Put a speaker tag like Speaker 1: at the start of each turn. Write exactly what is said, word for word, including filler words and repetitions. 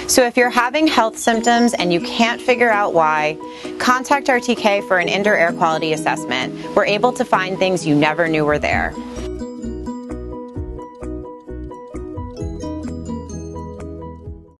Speaker 1: So if you're having health symptoms and you can't figure out why, contact R T K for an indoor air quality assessment. We're able to find things you never knew were there.